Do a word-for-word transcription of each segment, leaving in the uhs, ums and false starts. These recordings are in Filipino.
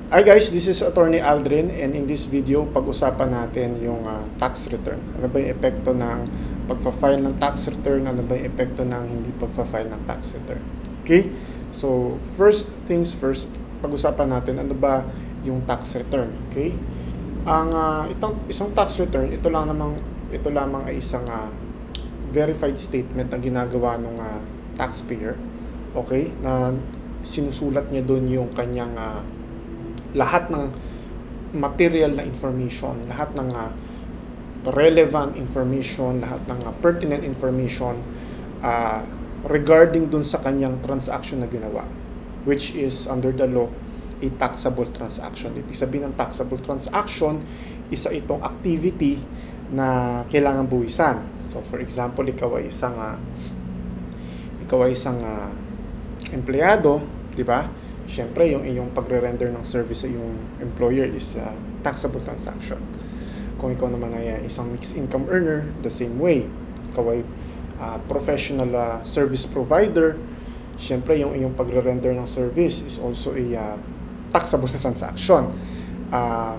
Hi guys, this is Attorney Aldrin, and in this video, pag-usapan natin yung uh, tax return. Ano ba yung epekto ng pagfa-file ng tax return? Ano ba yung epekto ng hindi pagfa-file ng tax return? Okay? So, first things first, pag-usapan natin ano ba yung tax return. Okay? Ang uh, itong isang tax return, ito lang namang ito lamang ay isang uh, verified statement na ginagawa ng uh, taxpayer. Okay? Na sinusulat niya doon yung kanyang uh, lahat ng material na information, lahat ng uh, relevant information, lahat ng uh, pertinent information uh, regarding dun sa kanyang transaction na ginawa, which is under the law a taxable transaction. Ibig sabihin ng taxable transaction, isa itong activity na kailangan buwisan. So for example, ikaw ay isang uh, ikaw ay isang uh, empleyado, di ba? Siyempre, yung iyong pagre-render ng service sa iyong employer is a taxable transaction. Kung ikaw naman ay isang mixed income earner, the same way. Ikaw ay uh, professional uh, service provider, siyempre, yung iyong pagre-render ng service is also a uh, taxable transaction. Uh,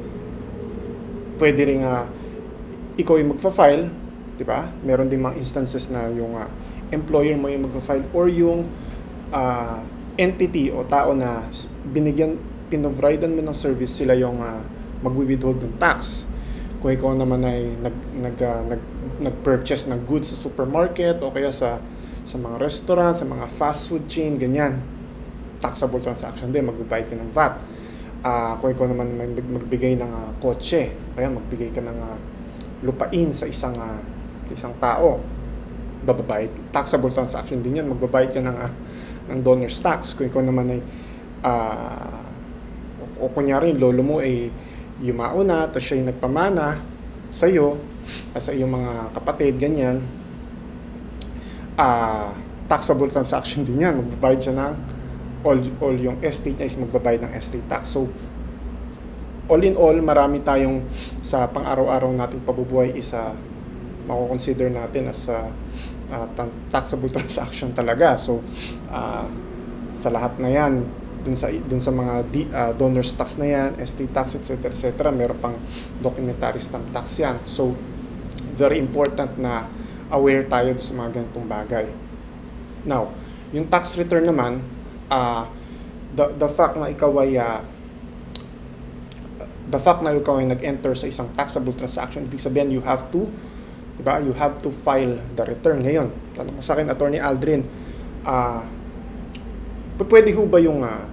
pwede rin uh, ikaw ay magfa-file, di ba? Meron din mga instances na yung uh, employer mo yung magfa-file or yung uh, entity o tao na binigyan, pinovridan mo ng service, sila yung uh, magwi-withhold ng tax. Kung ikaw naman ay nag, nag, uh, nag, nag-purchase ng goods sa supermarket o kaya sa, sa mga restaurant, sa mga fast food chain, ganyan, taxable transaction din, magbabayad ka ng V A T. Uh, kung ikaw naman may magbigay ng uh, kotse, kaya magbigay ka ng uh, lupain sa isang, uh, isang tao, bababayad, taxable transaction din yan, magbabayad ka ng uh, ng donor's tax. Kung ikaw naman ay uh, o, o kunyari lolo mo ay yumao na tapos siya yung nagpamana sa iyo at sa iyong mga kapatid, ganyan, uh, taxable transaction din yan, magbabayad siya ng all, all yung estate niya is magbabayad ng estate tax. So all in all, marami tayong sa pang-araw-araw nating pabubuhay is uh, mako-consider natin as uh, Uh, taxable transaction talaga. So uh, sa lahat na yan, dun sa dun sa mga di, uh, donors tax na yan, estate tax, etc, etc, meron pang documentary stamp tax yan. So very important na aware tayo sa mga ganitong bagay. Now, yung tax return naman, uh, the, the fact na ikaw ay uh, the fact na ikaw ay nag-enter sa isang taxable transaction, ibig sabihin you have to diba? You have to file the return. Ngayon, tanong mo sa akin, Attorney Aldrin, uh, pwede ho ba yung uh,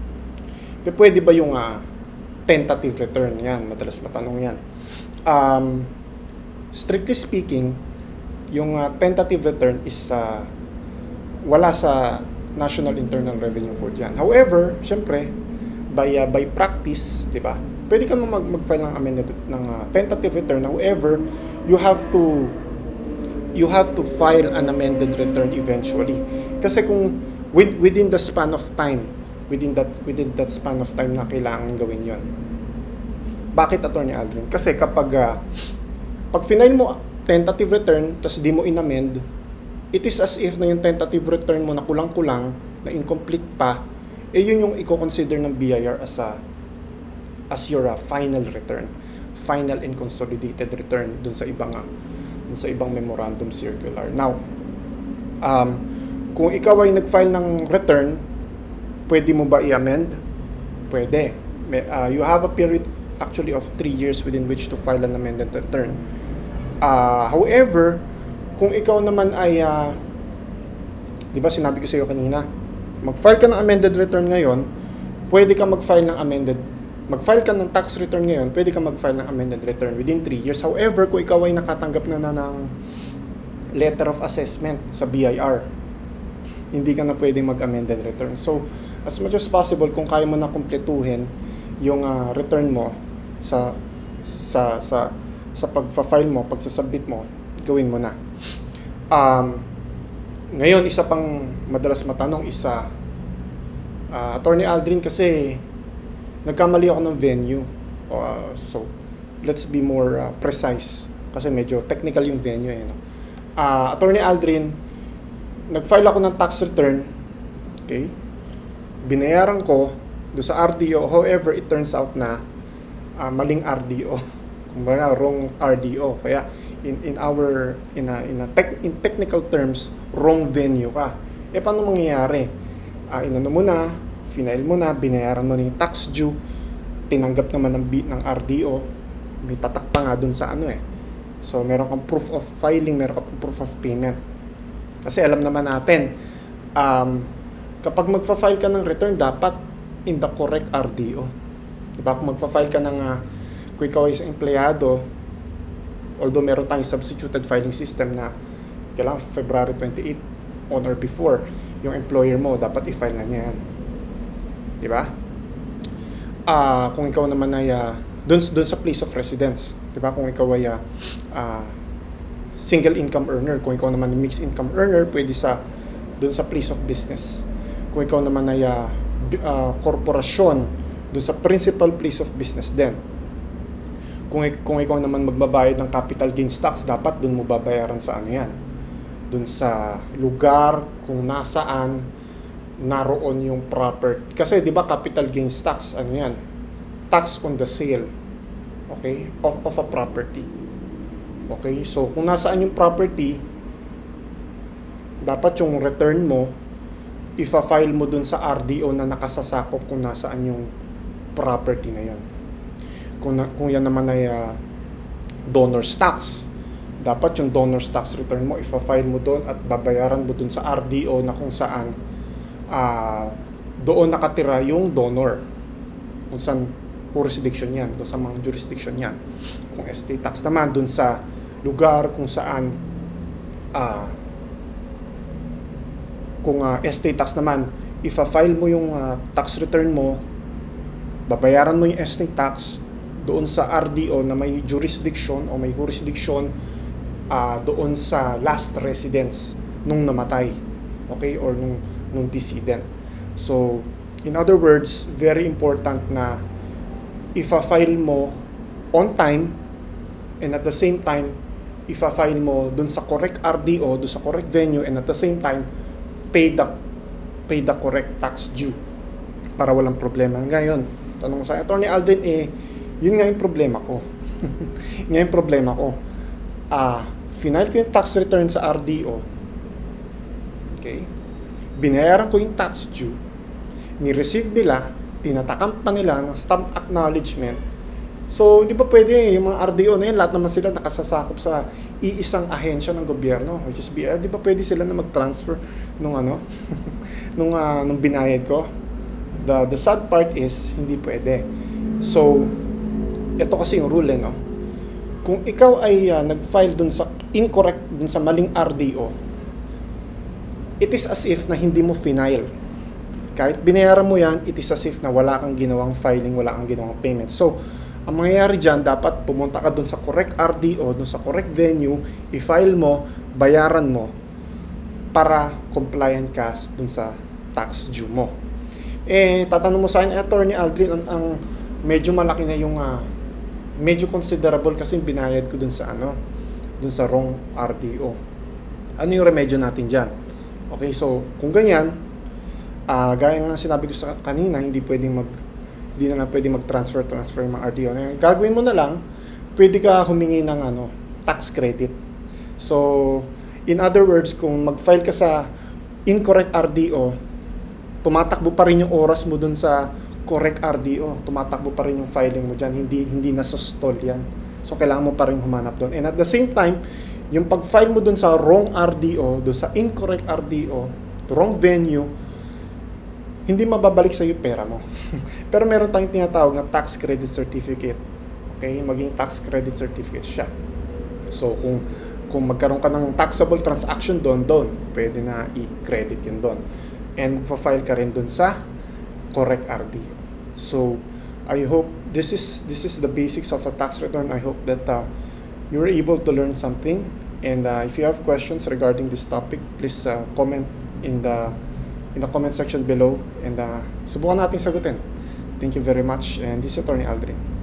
pwede ba yung uh, tentative return? Yan, madalas matanong yan. Um, strictly speaking, yung uh, tentative return is uh, wala sa National Internal Revenue Code yan. However, syempre, by, uh, by practice, diba? Pwede ka mag mag-file ng amended ng uh, tentative return. However, you have to you have to file an amended return eventually. Kasi kung with, within the span of time, within that within that span of time na kailangan gawin 'yon. Bakit, Attorney Aldrin? Kasi kapag uh, pag final mo tentative return tapos di mo inamend, it is as if na yung tentative return mo na kulang-kulang, na incomplete pa, eh yun yung i-consider ng B I R as a as your uh, final return, final and consolidated return dun sa ibang uh, dun sa ibang memorandum circular. Now, um, kung ikaw ay nag-file ng return, pwede mo ba i-amend? Pwede. May, uh, you have a period actually of three years within which to file an amended return. Uh, however, kung ikaw naman ay, uh, di ba sinabi ko sa iyo kanina, mag-file ka ng amended return ngayon, pwede ka mag-file ng amended mag-file ka ng tax return ngayon, pwede ka mag-file ng amended return within three years. However, kung ikaw ay nakatanggap na na ng letter of assessment sa B I R, hindi ka na pwedeng mag-amended return. So, as much as possible, kung kaya mo na kumpletuhin yung uh, return mo sa sa sa sa pag-file mo, pagsasubmit mo, gawin mo na. Um, ngayon, isa pang madalas matanong isa, uh, Attorney Aldrin, kasi nagkamali ako ng venue. Uh, so, let's be more uh, precise. Kasi medyo technical yung venue. Eh, no? uh, Attorney Aldrin, nag-file ako ng tax return. Okay? Binayaran ko. do sa R D O. However, it turns out na uh, maling R D O. Kumbaga, wrong R D O. Kaya in in our in a, in a tech, in technical terms, wrong venue ka. Eh paano mangyayari? Uh, inano mo na, final mo na, binayaran mo na yung tax due, tinanggap naman ng B, ng R D O, may tatak pa nga dun sa ano eh. So, meron kang proof of filing, meron kang proof of payment. Kasi alam naman natin, um, kapag magfa-file ka ng return, dapat in the correct R D O. Diba? Kung magfa-file ka ng, uh, kung ikaw ay isang empleyado, although meron tayong substituted filing system na kailangan February twenty-eighth on or before, yung employer mo, dapat i-file na niya yan. Diba? Uh, kung ikaw naman ay uh, dun, dun sa place of residence, diba? Kung ikaw ay uh, uh, single income earner, kung ikaw naman mixed income earner, pwede sa dun sa place of business. Kung ikaw naman ay uh, uh, korporasyon, dun sa principal place of business din. Kung, kung ikaw naman magbabayad ng capital gains tax, dapat dun mo babayaran sa ano yan, dun sa lugar kung nasaan naroon yung property. Kasi di ba capital gains tax, ano yan, tax on the sale, okay, of, of a property. Okay, so kung nasaan yung property, dapat yung return mo, ifa-file mo dun sa R D O na nakasasakop kung nasaan yung property na yan. Kung, na, kung yan naman ay uh, donor's tax, dapat yung donor's tax return mo, ifa-file mo dun at babayaran mo dun sa R D O na kung saan uh, doon nakatira yung donor. Kung saan jurisdiction yan, kung saan mga jurisdiction yan. Kung estate tax naman, dun sa lugar kung saan uh, kung uh, estate tax naman, ifa-file mo yung uh, tax return mo, babayaran mo yung estate tax doon sa R D O na may jurisdiction o may jurisdiction uh, doon sa last residence nung namatay, okay, or nung, nung decedent. So, in other words, very important na ifa-file mo on time and at the same time, ifa-file mo dun sa correct R D O, dun sa correct venue, and at the same time, pay the, pay the correct tax due para walang problema. Ngayon, tanong sa Attorney Aldrin, eh, yun nga yung problema ko. Yun nga yung problema ko. Ah, final ko yung tax return sa R D O. Okay? Binayaran ko yung tax due. Ni-receive nila, tinatakan pa nila ng stamp acknowledgement. So, hindi ba pwede yung mga R D O na yan, lahat naman sila nakasasakop sa iisang ahensya ng gobyerno, which is B R. Di ba pwede sila na mag-transfer nung ano, nung, uh, nung binayad ko? The, the sad part is, hindi pwede. So, ito kasi yung rule, eh, no? Kung ikaw ay uh, nag-file dun sa incorrect, dun sa maling R D O, it is as if na hindi mo final. Kahit binayaran mo yan, it is as if na wala kang ginawang filing, wala kang ginawang payment. So, ang mangyayari dyan, dapat pumunta ka dun sa correct R D O, dun sa correct venue, i-file mo, bayaran mo, para compliant ka dun sa tax due mo. Eh, tatanong mo sa akin, Attorney Aldrin, ang, ang medyo malaki na yung, uh, medyo considerable kasi binayad ko dun sa ano, dun sa wrong R D O. Ano yung remedyo natin dyan? Okay, so, kung ganyan, uh, gaya nga sinabi ko sa kanina, hindi pwedeng mag hindi na lang pwede mag-transfer, transfer yung mga R D O. Gagawin mo na lang, pwede ka humingi ng ano, tax credit. So, in other words, kung mag-file ka sa incorrect R D O, tumatakbo pa rin yung oras mo dun sa correct R D O. Tumatakbo pa rin yung filing mo dyan. Hindi, hindi nasostall yan. So, kailangan mo pa rin humanap dun. And at the same time, yung pag-file mo dun sa wrong R D O, dun sa incorrect R D O, wrong venue, hindi mababalik sa iyo pera mo. Pero meron tayong tinatawag na tax credit certificate. Okay? Maging tax credit certificate siya. So, kung kung magkaroon ka ng taxable transaction doon, doon, pwede na i-credit yun doon. And fa-file ka rin doon sa correct R D O. So, I hope this is this is the basics of a tax return. I hope that uh, you were able to learn something. And uh, if you have questions regarding this topic, please uh, comment in the in the comment section below, and uh, subukan natin sagutin. Thank you very much, and this is Attorney Aldrin.